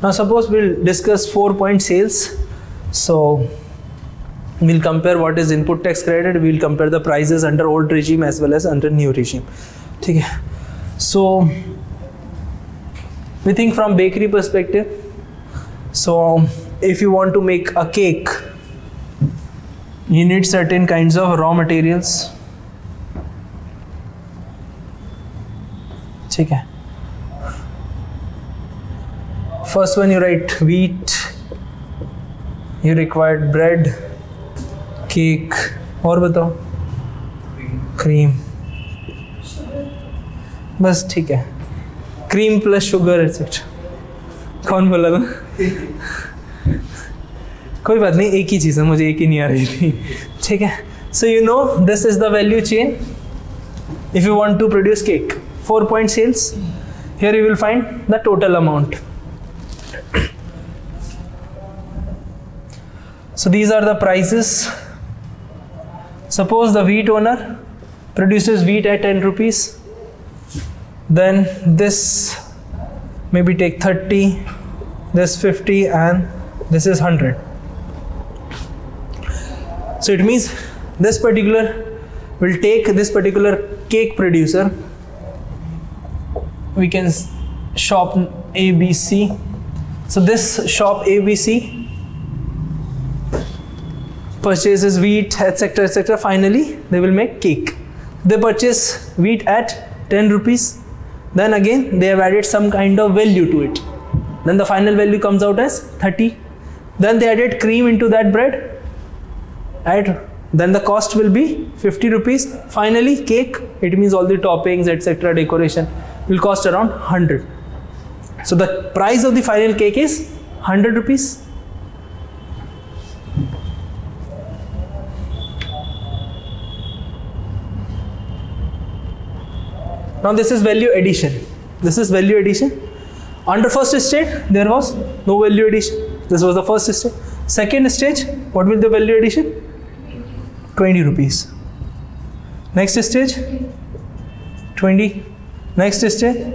Now suppose we'll discuss 4-point sales. So we'll compare what is input tax credit, we'll compare the prices under old regime as well as under new regime. Okay. So we think from bakery perspective. So if you want to make a cake, you need certain kinds of raw materials. Okay. First one you write wheat, you required bread, cake, और बताओ, cream, बस ठीक है, cream plus sugar etc. कौन बोला था? कोई बात नहीं, एक ही चीज़ है, मुझे एक ही नहीं आ रही थी, ठीक है. So you know this is the value chain. If you want to produce cake, 4-point sales, here you will find the total amount. So these are the prices. Suppose the wheat owner produces wheat at 10 rupees. Then this maybe take 30, this 50 and this is 100. So it means this particular will take this particular cake producer. We can shop ABC. So this shop ABC purchases wheat, etc., etc. Finally, they will make cake. They purchase wheat at 10 rupees. Then again, they have added some kind of value to it. Then the final value comes out as 30. Then they added cream into that bread. Then the cost will be 50 rupees. Finally, cake, it means all the toppings, etc., decoration, will cost around 100. So the price of the final cake is 100 rupees. Now this is value addition. This is value addition. Under first stage, there was no value addition. This was the first stage. Second stage, what will the value addition? 20 rupees. Next stage, 20. Next stage,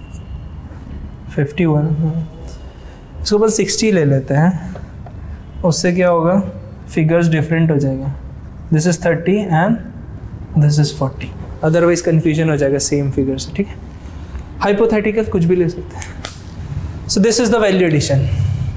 51. इसको बस 60 ले लेते हैं. उससे क्या होगा? Figures different हो जाएगा. This is 30 and this is 40. Otherwise confusion हो जाएगा सेम फिगर से, ठीक है. हाइपोथेटिकल कुछ भी ले सकते हैं. So this is the value addition.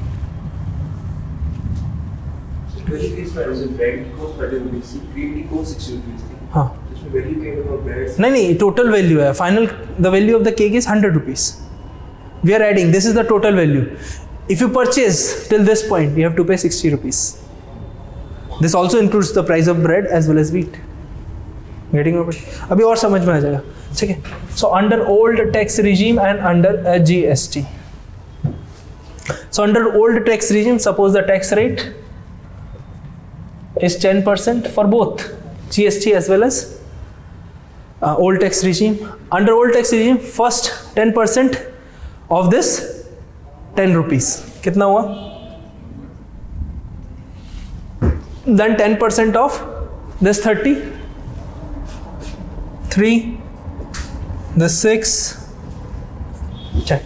हाँ, नहीं, टोटल वैल्यू है. Final the value of the cake is 100 rupees. We are adding, this is the total value. If you purchase till this point you have to pay 60 rupees. This also includes the price of bread as well as wheat. Getting over? अभी और समझ में आ जाएगा, ठीक है. So under old tax regime and under GST. So under old tax regime, suppose the tax rate is 10% for both GST as well as old tax regime. Under old tax regime, first 10% of this 10 rupees. कितना हुआ? Then 10% of this 30. 3, the 6, check.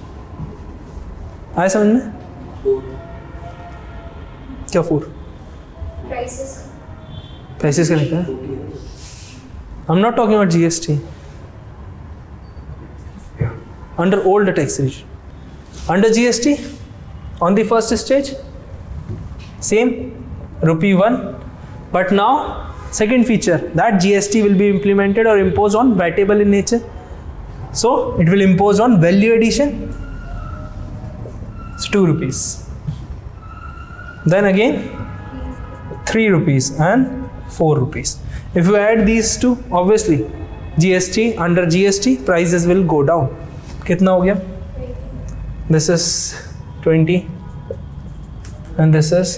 आया समझ में? 4. क्या 4? Prices का लिखा है. I'm not talking about GST. Under old tax regime. Under GST, on the first stage, same ₹1. But now, second feature, that GST will be implemented or imposed on VATable in nature. So it will impose on value addition. It's 2 rupees. Then again 3 rupees and 4 rupees. If you add these two, obviously GST, under GST prices will go down. कितना हो गया? This is 20 and this is.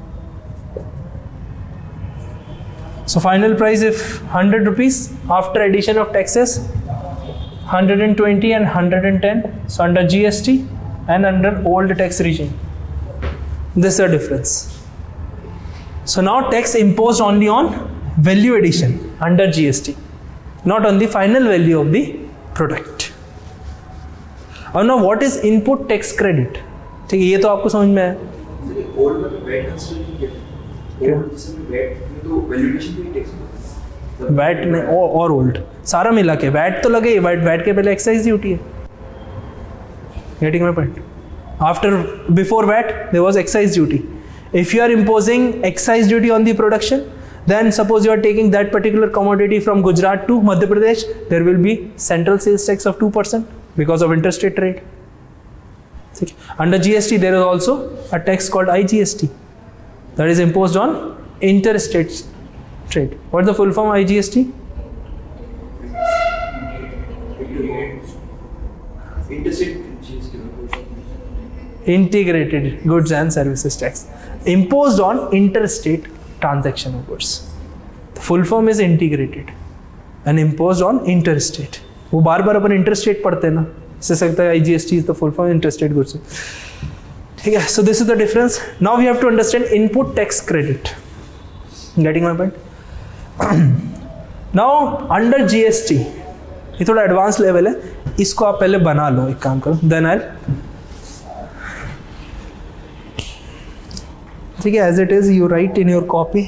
So final price if 100 rupees, after addition of taxes 120 and 110. So under GST and under old tax regime, this is the difference. So now tax imposed only on value addition under GST, not on the final value of the product. Now what is input tax credit? ठीक है, ये तो आपको समझ में आया। Old में तो वैट कंसीडर नहीं किया, ओल्ड जिसमें वैट में तो वैल्यूएशन पे ही टैक्स होता है, वैट में और ओल्ड सारा मिला के वैट तो लगे, वैट के पहले एक्साइज ड्यूटी है। Getting my point? After before VAT there was excise duty. If you are imposing excise duty on the production, then suppose you are taking that particular commodity from Gujarat to Madhya Pradesh, there will be central sales tax of 2% because of interstate trade. Under GST there is also a tax called IGST that is imposed on interstate trade. What is the full form of IGST? Integrated goods and services tax imposed on interstate transaction of goods. The full form is integrated and imposed on interstate. वो बार बार अपन interstate पढ़ते हैं ना, इससे सकता है IGST is the full form interstate goods. ठीक है, so this is the difference. Now we have to understand input tax credit. Getting my point? Now under GST ये थोड़ा एडवांस लेवल है, इसको आप पहले बना लो, एक काम करो, then I'll ठीक है, as it is you write in your copy.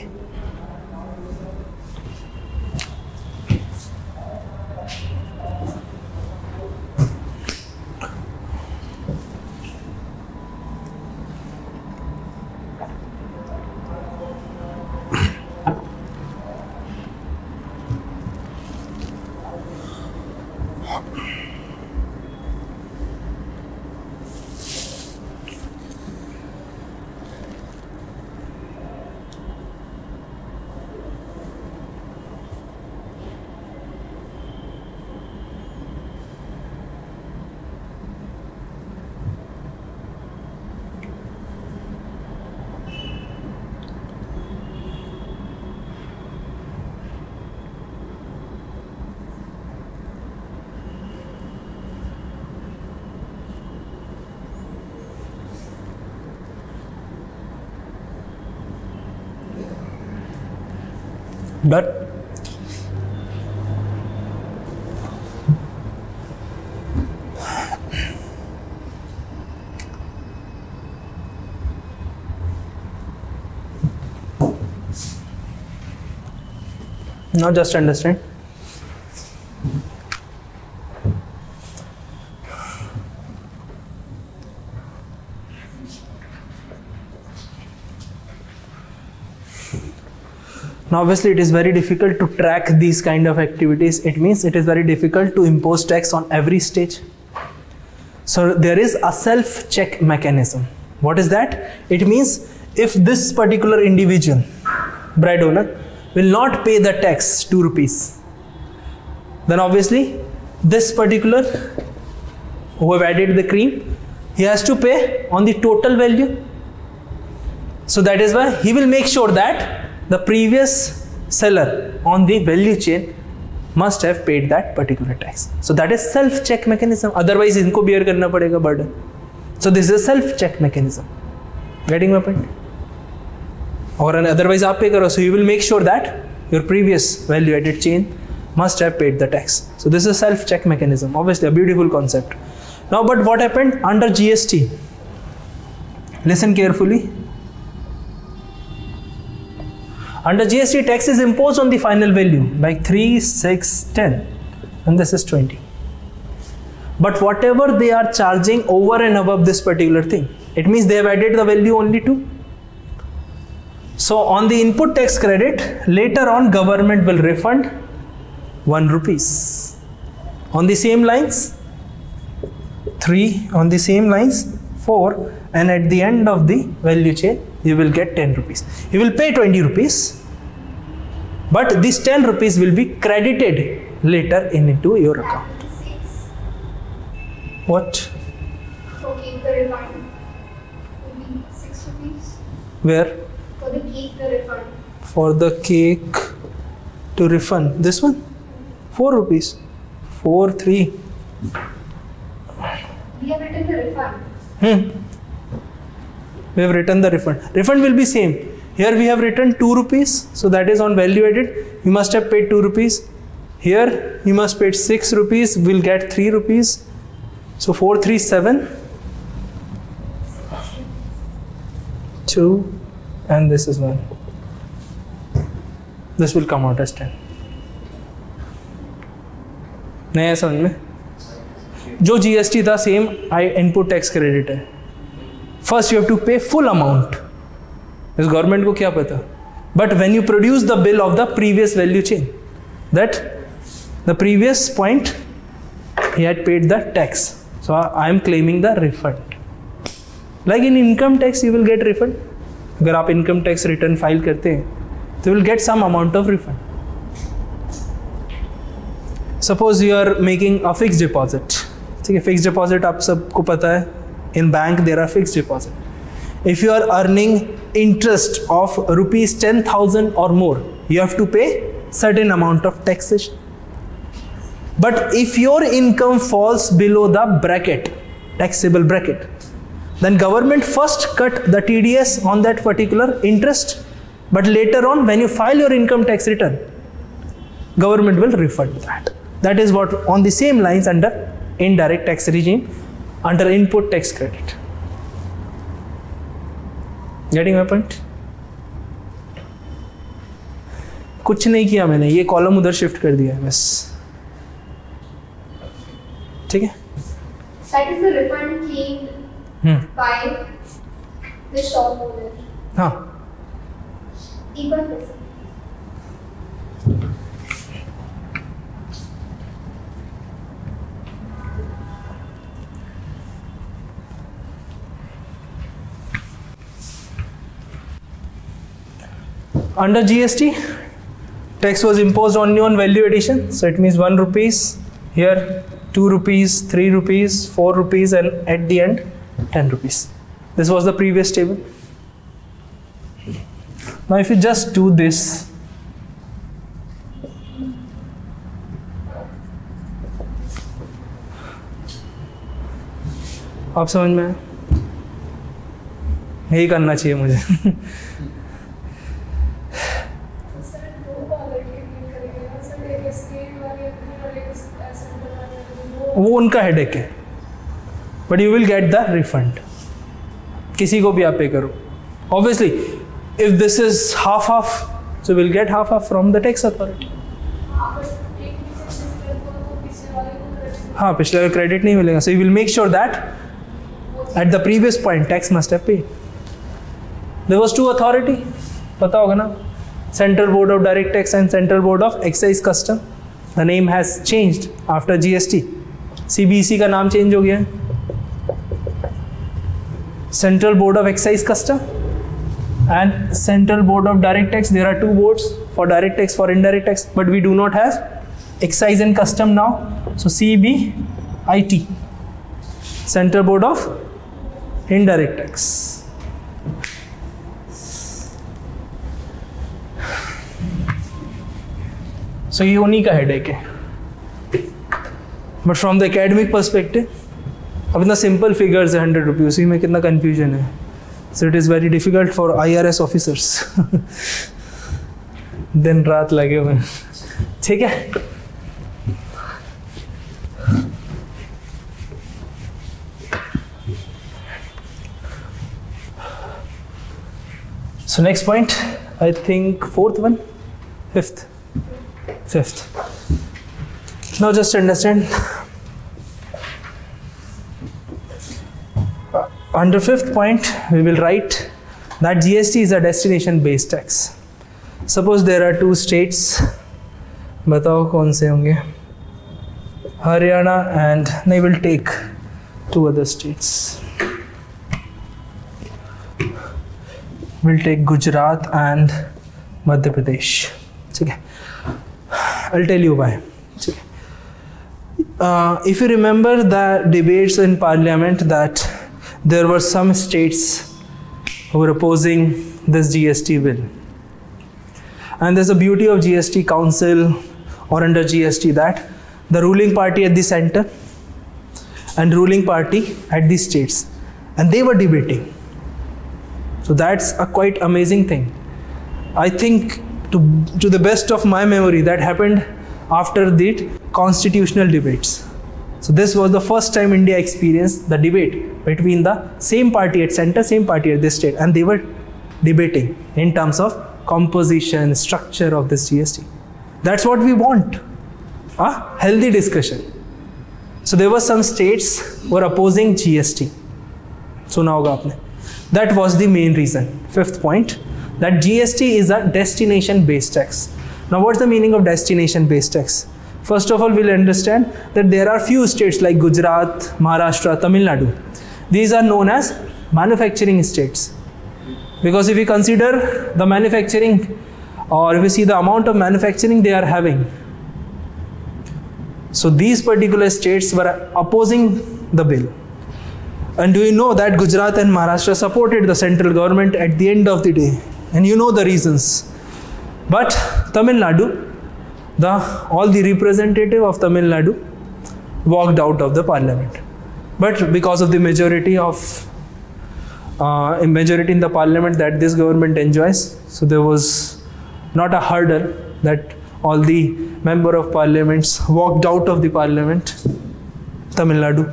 Done. Now just understand. Now obviously it is very difficult to track these kind of activities. It means it is very difficult to impose tax on every stage. So there is a self-check mechanism. What is that? It means if this particular individual, bride owner, will not pay the tax 2 rupees, then obviously this particular who have added the cream, he has to pay on the total value. So that is why he will make sure that the previous seller on the value chain must have paid that particular tax. So that is self-check mechanism. Otherwise, इनको bear करना पड़ेगा burden. So this is a self-check mechanism. Getting my point? Or otherwise, आप pay करो. So you will make sure that your previous value-added chain must have paid the tax. So this is a self-check mechanism. Obviously, a beautiful concept. Now, but what happened under GST? Listen carefully. Under GST, tax is imposed on the final value like 3, 6, 10, and this is 20. But whatever they are charging over and above this particular thing, it means they have added the value only to. So on the input tax credit, later on government will refund 1 rupees. On the same lines, 3, on the same lines, 4, and at the end of the value chain, you will get 10 rupees. You will pay 20 rupees, but this 10 rupees will be credited later into your account. What? Okay, the refund will be 6 rupees. Where? For the cake, the refund. For the cake to refund. This one? 4 rupees. 4, 3. We have written the refund. We have written the refund. Refund will be same. Here we have written 2 rupees. So that is on value added. You must have paid 2 rupees. Here you must pay 6 rupees. We'll get 3 rupees. So 4, 3, 7. 2 and this is 1. This will come out as 10. नहीं है समझ में? जो GST था same input tax credit है. First you have to pay full amount. इस government को क्या पता? But when you produce the bill of the previous value chain, that the previous point he had paid the tax, so I am claiming the refund. Like in income tax you will get refund. अगर आप income tax return file करते हैं तो you will get some amount of refund. Suppose you are making a fixed deposit. ठीक है, fixed deposit आप सबको पता है. In bank there are fixed deposit. If you are earning interest of rupees 10,000 or more, you have to pay certain amount of taxation. But if your income falls below the bracket, taxable bracket, then government first cut the TDS on that particular interest, but later on when you file your income tax return, government will refund that. That is what on the same lines under indirect tax regime, under input tax credit. Getting my point? कुछ नहीं किया मैंने, ये column उधर shift कर दिया है बस. ठीक है. That is the refund claimed by the shop owner. हाँ. एक बार कैसे? Under GST, tax was imposed only on value addition. So it means 1 rupees here. 2 rupees, 3 rupees, 4 rupees, and at the end 10 rupees. This was the previous table. Now if you just do this, आप समझ में आए? यही करना चाहिए मुझे. वो उनका हेडेक है, but you will get the refund. किसी को भी आप पे करो. Obviously if this is half half, so will get half half from the tax authority. हाँ, पिछले वाले क्रेडिट नहीं मिलेगा. So you will make sure that at the previous point tax must have paid. There was 2 authority, पता होगा ना, central board of direct tax and central board of excise custom. The name has changed after GST. CBEC का नाम change हो गया. Central board of excise custom and central board of direct tax. There are 2 boards for direct tax, for indirect tax, but we do not have excise and custom now. So CBIT, Central Board of Indirect Tax. So ये उन्हीं का headache है. But from the academic perspective, अब इतना simple figures है 100 rupees, उसी में कितना कन्फ्यूजन है. So it is very difficult for IRS officers. दिन रात लगे हुए हैं. ठीक है. So next point, I think fifth. Now just understand, under 5th point we will write that GST is a destination based tax. Suppose there are 2 states, बताओ कौन से होंगे? Haryana and they will take 2 other states. We'll take Gujarat and Madhya Pradesh. ठीक है. I'll tell you why. If you remember the debates in Parliament, that there were some states who were opposing this GST bill, and there's a beauty of GST Council or under GST that the ruling party at the center and ruling party at the states, and they were debating. So that's a quite amazing thing. I think to the best of my memory, that happened after the constitutional debates. So this was the first time India experienced the debate between the same party at center, same party at the state, and they were debating in terms of composition, structure of this GST. That's what we want, a healthy discussion. So there were some states who were opposing GST. सुना होगा आपने. That was the main reason. Fifth point, that GST is a destination-based tax. Now, what's the meaning of destination-based tax? First of all, we'll understand that there are few states like Gujarat, Maharashtra, Tamil Nadu. These are known as manufacturing states. Because if we consider the manufacturing, or if we see the amount of manufacturing they are having, so these particular states were opposing the bill. And do you know that Gujarat and Maharashtra supported the central government at the end of the day? And you know the reasons. But Tamil Nadu, all the representative of Tamil Nadu walked out of the parliament. But because of the majority in the parliament that this government enjoys, so there was not a hurdle that all the member of parliaments walked out of the parliament, Tamil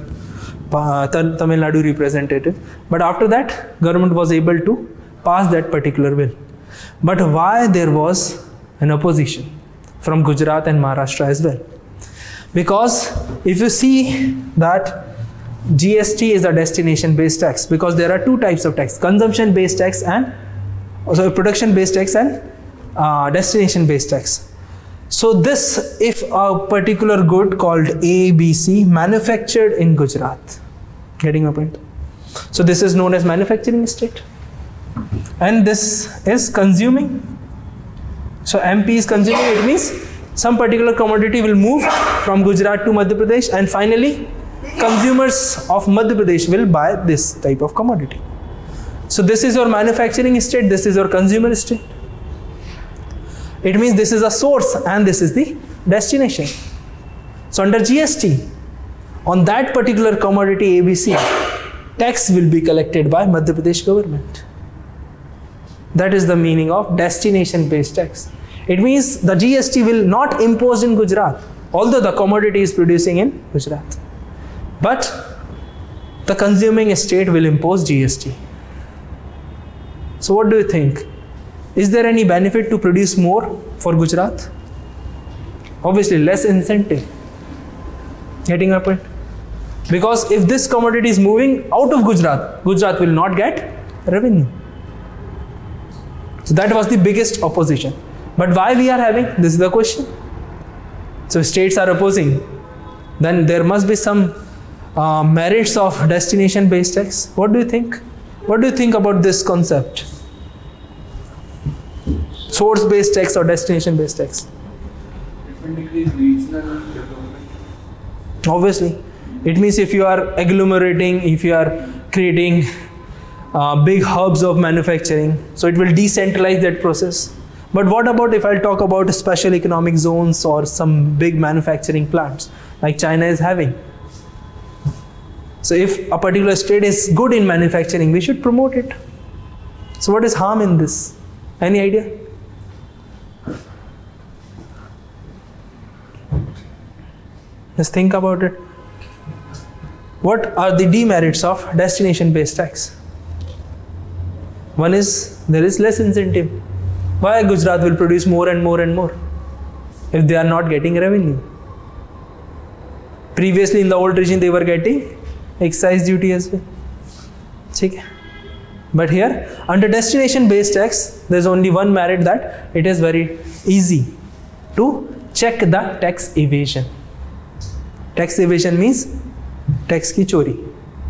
Nadu representative. But after that, government was able to pass that particular bill. But why there was an opposition from Gujarat and Maharashtra as well? Because if you see that GST is a destination-based tax, because there are two types of tax: consumption-based tax and also production-based tax and destination-based tax. So this, if a particular good called ABC manufactured in Gujarat, getting my point? So this is known as manufacturing state, and this is consuming. So MP is consuming, it means some particular commodity will move from Gujarat to Madhya Pradesh, and finally consumers of Madhya Pradesh will buy this type of commodity. So this is your manufacturing state, this is your consumer state. It means this is a source and this is the destination. So under GST, on that particular commodity ABC, tax will be collected by Madhya Pradesh government. That is the meaning of destination-based tax. It means the GST will not impose in Gujarat, although the commodity is producing in Gujarat. But the consuming state will impose GST. So what do you think? Is there any benefit to produce more for Gujarat? Obviously less incentive. Getting my point? Because if this commodity is moving out of Gujarat, Gujarat will not get revenue. So that was the biggest opposition. But why we are having? This is the question. So if states are opposing, then there must be some merits of destination-based tax. What do you think? What do you think about this concept? Source-based tax or destination-based tax? Obviously. It means if you are agglomerating, if you are creating big hubs of manufacturing, so it will decentralize that process. But what about if I'll talk about special economic zones or some big manufacturing plants like China is having? So if a particular state is good in manufacturing, we should promote it. So what is harm in this? Any idea? Just think about it. What are the demerits of destination-based tax? One is there is less incentive. Why Gujarat will produce more and more and more if they are not getting revenue? Previously in the old regime they were getting excise duty as well. But here under destination-based tax there is only one merit, that it is very easy to check the tax evasion. Tax evasion means tax ki chori.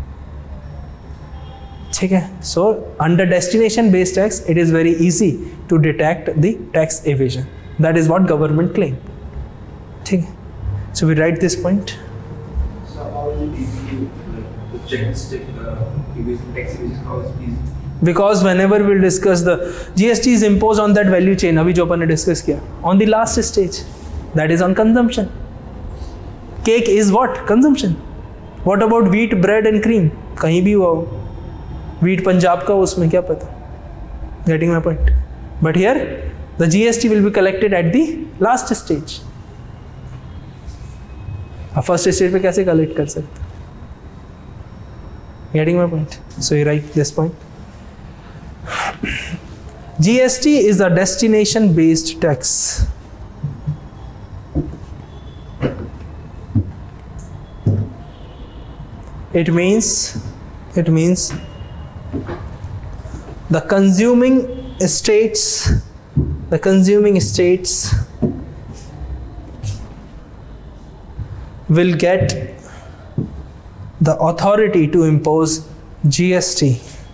So under destination-based tax, it is very easy to detect the tax evasion. That is what government claims. So we write this point. So how is it easy to check tax evasion? How is it easy? Because whenever we discuss the GST is imposed on that value chain, abhi jo apan ne discuss kiya, on the last stage, that is on consumption. Cake is what? Consumption. What about wheat, bread and cream? कहीं भी हुआ हो. Wheat Punjab का, उसमें क्या पता? Getting my point? But here, the GST will be collected at the last stage. First stage पे कैसे collect कर सकते? Getting my point? So you write this point. GST is a destination based tax. It means the consuming states will get the authority to impose GST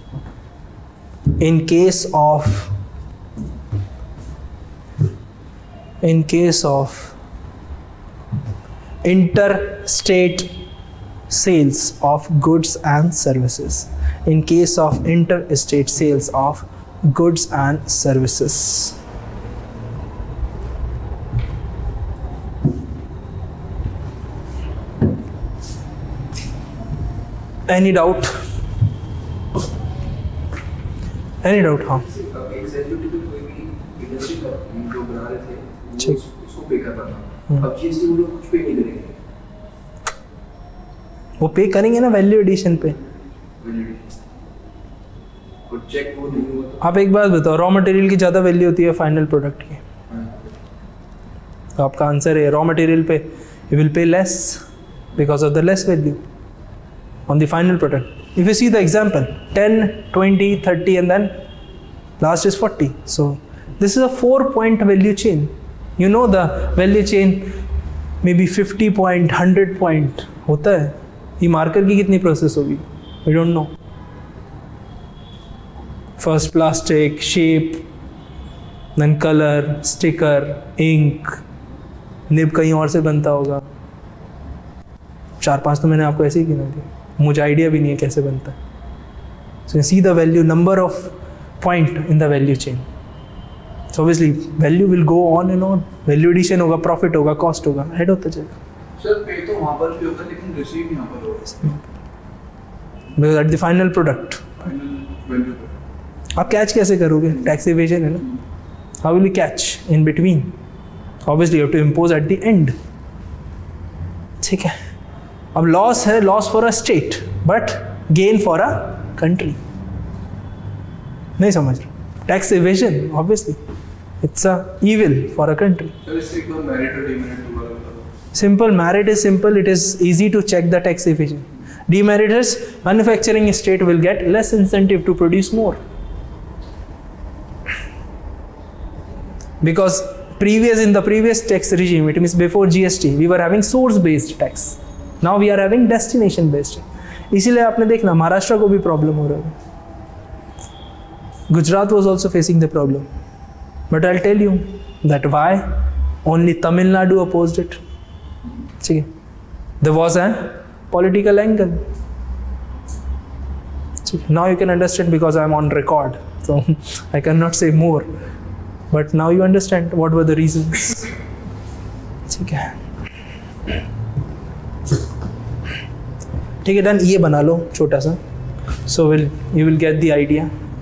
in case of interstate sales of goods and services. In case of interstate sales of goods and services. Any doubt? हाँ executive कोई भी industry का जो बना रहे थे ठीक। उसको पे करना था। अब जीएसटी वो लोग कुछ पे नहीं करेंगे, वो पे करेंगे ना वैल्यू एडिशन पे। और चेक वो नहीं हुआ तो आप एक बात बताओ, रॉ मटेरियल की ज़्यादा वैल्यू होती है फाइनल प्रोडक्ट की? तो आपका आंसर है रॉ मटेरियल पे you will pay less because of the less value on the final product. If you see the example 10, 20, 30 and then last is 40. So this is a 4-point value chain. You know the value chain maybe 50 point, 100 point होता है. ये marker की कितनी process होगी? We don't know. First plastic, shape, then color, sticker, ink, nib कहीं और से बनता होगा. 4-5 तो मैंने आपको ऐसे ही गिना दिया. मुझे आइडिया भी नहीं है कैसे बनता है. So you see the value, number of point in the value chain. So obviously value will go on and on. Value addition होगा, profit होगा, cost होगा, head होता जाएगा. सर पे तो वहाँ पर भी होगा लेकिन रिसीव यहाँ पर होगा. Because at the final product. Final value पर. आप कैच कैसे करोगे? टैक्स इवेजन है ना. How will you catch in between? Obviously you have to impose at the end. ठीक है. अब लॉस है, loss for a state but gain for a country. नहीं समझ रहे? Tax evasion obviously it's a evil for a country. Sir इससे एक बार मेरिट और डिमेरिट हुआ. Simple, merit is simple, it is easy to check the tax evasion. Demerit is manufacturing state will get less incentive to produce more. Because in the previous tax regime, it means before GST, we were having source based tax. Now we are having destination based. इसीलिए आपने देखना महाराष्ट्र को भी problem हो रहा है. Gujarat was also facing the problem. But I'll tell you that why only Tamil Nadu opposed it. ठीक है. There was a political angle. Now you can understand because I am on record, so I cannot say more. But now you understand what were the reasons. ठीक है. ठीक है, done. ये बना लो छोटा सा. So you will get the idea.